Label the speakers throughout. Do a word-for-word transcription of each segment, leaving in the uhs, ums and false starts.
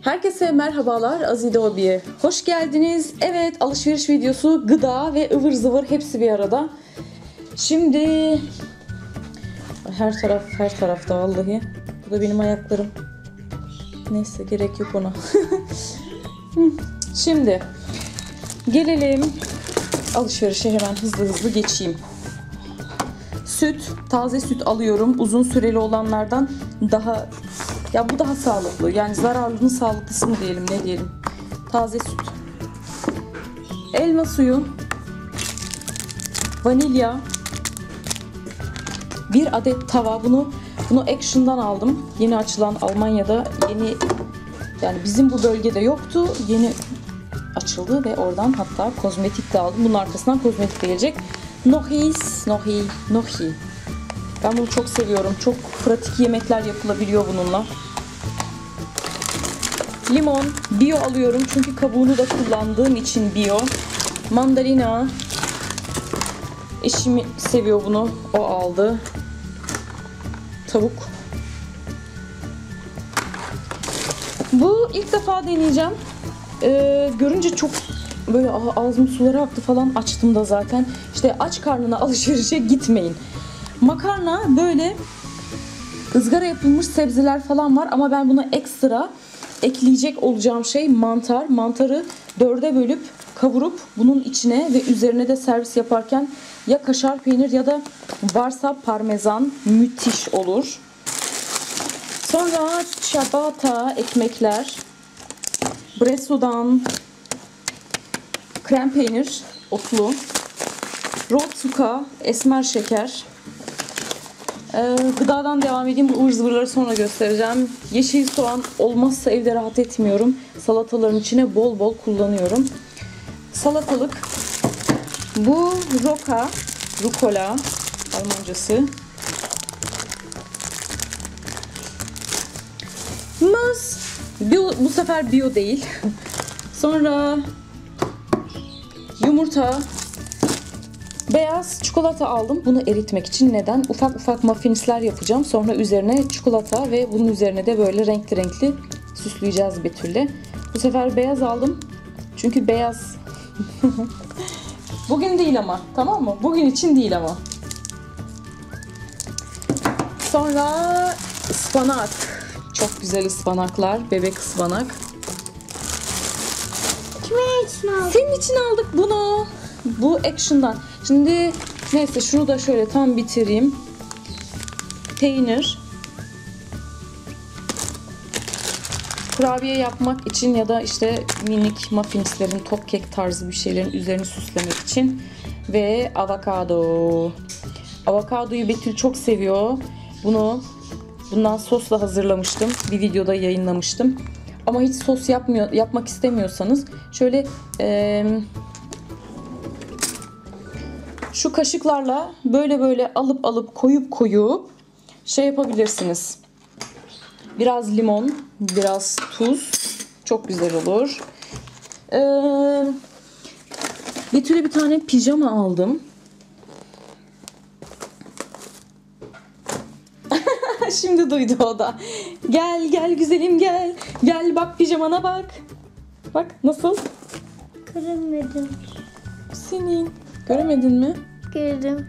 Speaker 1: Herkese merhabalar, Azide Hobi'ye hoş geldiniz. Evet, alışveriş videosu, gıda ve ıvır zıvır hepsi bir arada. Şimdi her taraf her tarafta vallahi. Bu da benim ayaklarım. Neyse, gerek yok ona. Şimdi gelelim alışverişe, hemen hızlı hızlı geçeyim. Süt, taze süt alıyorum. Uzun süreli olanlardan daha, ya bu daha sağlıklı. Yani zararlının sağlıklısı mı diyelim, ne diyelim. Taze süt. Elma suyu. Vanilya. Bir adet tava. Bunu bunu Action'dan aldım. Yeni açılan, Almanya'da yeni, yani bizim bu bölgede yoktu. Yeni açıldı ve oradan hatta kozmetik de aldım. Bunun arkasından kozmetik de gelecek. Nohis, nohi, nohi. Ben bunu çok seviyorum. Çok pratik yemekler yapılabiliyor bununla. Limon, bio alıyorum çünkü kabuğunu da kullandığım için bio. Mandalina. Eşim seviyor bunu. O aldı. Tavuk. Bu ilk defa deneyeceğim. Ee, görünce çok böyle ağzım suları aktı falan, açtım da zaten. İşte aç karnına alışverişe gitmeyin. Makarna, böyle ızgara yapılmış sebzeler falan var ama ben buna ekstra ekleyecek olacağım şey mantar. Mantarı dörde bölüp kavurup bunun içine ve üzerine de servis yaparken ya kaşar peynir ya da varsa parmesan, müthiş olur. Sonra ciabatta ekmekler, Bresso'dan krem peynir, otlu, rotsuka, esmer şeker. Ee, gıdadan devam edeyim. Bu ıvır zıvırları sonra göstereceğim. Yeşil soğan olmazsa evde rahat etmiyorum. Salataların içine bol bol kullanıyorum. Salatalık. Bu roka, rukola, Almancası. Muz. Bio, bu sefer bio değil. Sonra yumurta. Beyaz çikolata aldım. Bunu eritmek için. Neden? Ufak ufak muffinsler yapacağım. Sonra üzerine çikolata ve bunun üzerine de böyle renkli renkli süsleyeceğiz Betül'le. Bu sefer beyaz aldım. Çünkü beyaz. Bugün değil ama. Tamam mı? Bugün için değil ama. Sonra ıspanak. Çok güzel ıspanaklar. Bebek ıspanak.
Speaker 2: Kimin için aldın?
Speaker 1: Senin için aldık bunu. Bu Action'dan. Şimdi neyse, şunu da şöyle tam bitireyim. Peynir. Kurabiye yapmak için ya da işte minik muffinslerin, top kek tarzı bir şeylerin üzerini süslemek için. Ve avokado. Avokadoyu Betül çok seviyor. Bunu bundan sosla hazırlamıştım. Bir videoda yayınlamıştım. Ama hiç sos yapmıyor, yapmak istemiyorsanız şöyle eee şu kaşıklarla böyle böyle alıp alıp koyup koyup şey yapabilirsiniz. Biraz limon, biraz tuz. Çok güzel olur. Ee, Betül'e bir tane pijama aldım. Şimdi duydu o da. Gel gel güzelim gel. Gel bak pijamana bak. Bak nasıl?
Speaker 2: Göremedim.
Speaker 1: Senin. Göremedin mi?
Speaker 2: Gördüm.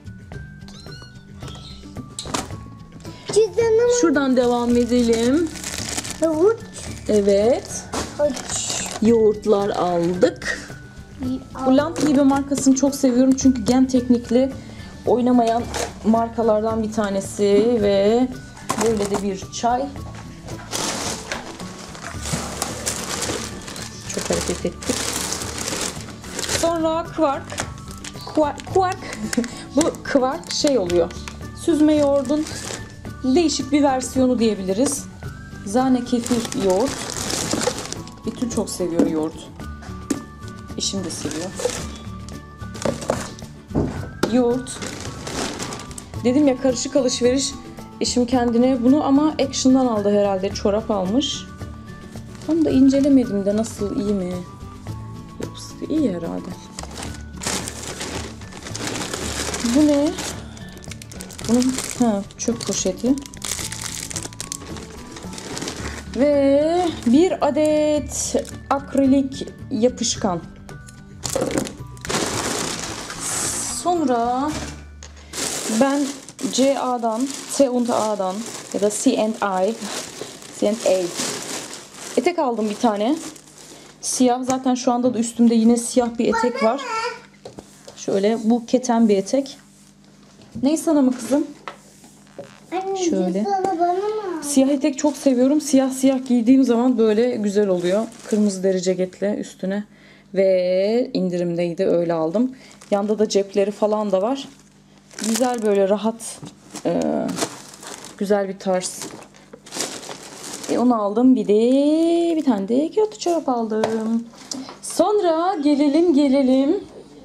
Speaker 2: Cüzdanım.
Speaker 1: Şuradan devam edelim.
Speaker 2: Havuç.
Speaker 1: Evet.
Speaker 2: Havuç.
Speaker 1: Yoğurtlar aldık. Bu Landliebe markasını çok seviyorum çünkü gen teknikli oynamayan markalardan bir tanesi ve böyle de bir çay. Çok hareket ettik. Sonra kvark. Kvark. Kvark. Bu kvark şey oluyor. Süzme yoğurdun değişik bir versiyonu diyebiliriz. Zane kefir yoğurt. Betül çok seviyor yoğurt. Eşim de seviyor. Yoğurt. Dedim ya, karışık alışveriş. Eşim kendine bunu ama Action'dan aldı herhalde. Çorap almış. Tam da incelemedim de nasıl, iyi mi? Yoksa iyi herhalde. Bu ne? Bunun ha, çöp poşeti. Ve bir adet akrilik yapışkan. Sonra ben C A'dan, C und A'dan ya da C and I, C and A etek aldım bir tane. Siyah. Zaten şu anda da üstümde yine siyah bir etek var. Şöyle bu keten bir etek. Ney sana mı kızım?
Speaker 2: Anne,
Speaker 1: Şöyle.
Speaker 2: sana bana mı?
Speaker 1: Siyah etek çok seviyorum. Siyah siyah giydiğim zaman böyle güzel oluyor. Kırmızı deri ceketle üstüne. Ve indirimdeydi, öyle aldım. Yanda da cepleri falan da var. Güzel, böyle rahat, e, güzel bir tarz. E, onu aldım. Bir de bir tane de kötü çorap aldım. Sonra gelelim gelelim.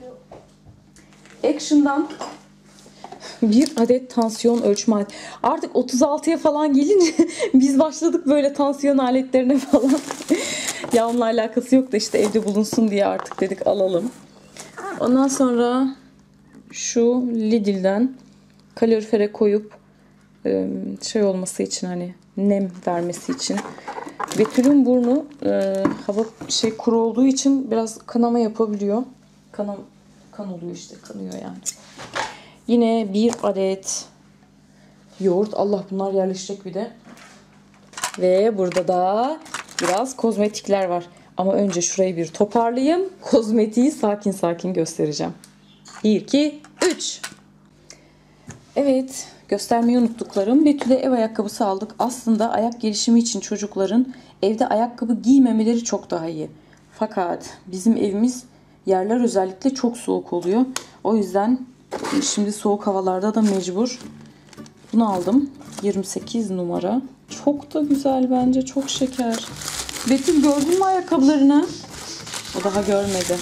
Speaker 1: Action'dan bir adet tansiyon ölçme aleti. Artık otuz altıya falan gelince biz başladık böyle tansiyon aletlerine falan. Ya onunla alakası yok da işte evde bulunsun diye artık dedik alalım. Ondan sonra şu Lidl'den kalorifere koyup şey olması için, hani nem vermesi için. Betül'ün burnu e, hava şey kuru olduğu için biraz kanama yapabiliyor. Kanam kan oluyor işte, kanıyor yani. Yine bir adet yoğurt. Allah, bunlar yerleşecek bir de. Ve burada da biraz kozmetikler var. Ama önce şurayı bir toparlayayım. Kozmetiği sakin sakin göstereceğim. bir, iki, üç. Evet, göstermeyi unuttuklarım. Betül'e ev ayakkabısı aldık. Aslında ayak gelişimi için çocukların evde ayakkabı giymemeleri çok daha iyi. Fakat bizim evimiz, yerler özellikle çok soğuk oluyor. O yüzden şimdi soğuk havalarda da mecbur bunu aldım. yirmi sekiz numara. Çok da güzel bence. Çok şeker. Betül, gördün mü ayakkabılarını? O daha görmedi.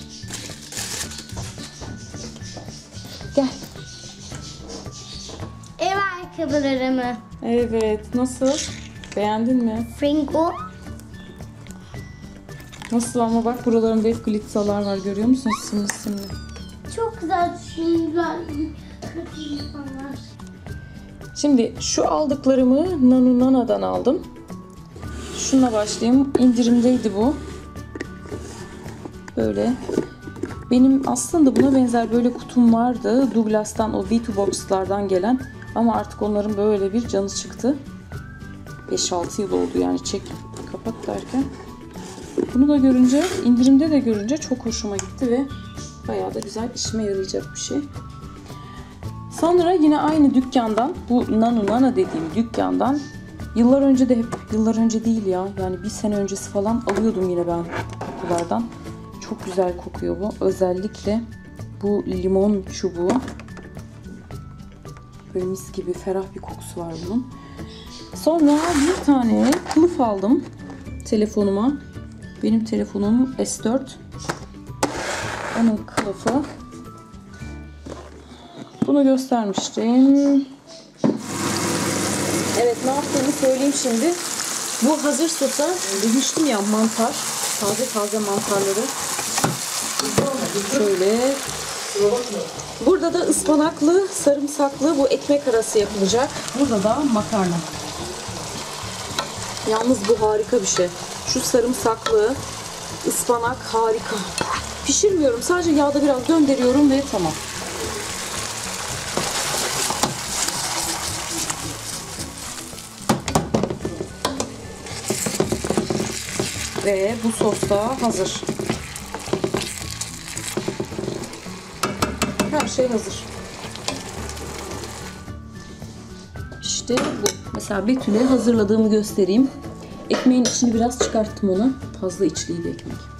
Speaker 1: Gel.
Speaker 2: Ev ayakkabıları mı?
Speaker 1: Evet. Nasıl? Beğendin mi?
Speaker 2: Fringo.
Speaker 1: Nasıl ama, bak buralarında hep glitterlar var, görüyor musun? Simli simli.
Speaker 2: Çok güzel düşünüyorlar. Kötü insanlar.
Speaker 1: Şimdi şu aldıklarımı Nanu Nana'dan aldım. Şununla başlayayım. İndirimdeydi bu. Böyle. Benim aslında buna benzer böyle kutum vardı. Douglas'tan, o V iki Box'lardan gelen. Ama artık onların böyle bir canı çıktı. beş altı yıl oldu yani, çek kapat derken. Bunu da görünce, indirimde de görünce çok hoşuma gitti ve bayağı da güzel, işime yarayacak bir şey. Sonra yine aynı dükkandan, bu Nanu Nana dediğim dükkandan, yıllar önce de hep, yıllar önce değil ya, yani bir sene öncesi falan alıyordum yine ben kokulardan. Çok güzel kokuyor bu. Özellikle bu limon çubuğu. Böyle mis gibi ferah bir kokusu var bunun. Sonra bir tane kılıf aldım telefonuma. Benim telefonum S dört. Onun kılıfı. Bunu göstermiştim. Evet, ne yaptığımı söyleyeyim şimdi. Bu hazır sosa demiştim ya, mantar. Taze taze mantarları. Şöyle. Burada da ıspanaklı, sarımsaklı bu ekmek arası yapılacak. Burada da makarna. Yalnız bu harika bir şey. Şu sarımsaklı ıspanak harika. Pişirmiyorum. Sadece yağda biraz döndürüyorum ve tamam. Ve bu sos da hazır. Her şey hazır. İşte bu. Mesela Betül'e hazırladığımı göstereyim. Ekmeğin içini biraz çıkarttım onu. Fazla içliydi ekmek.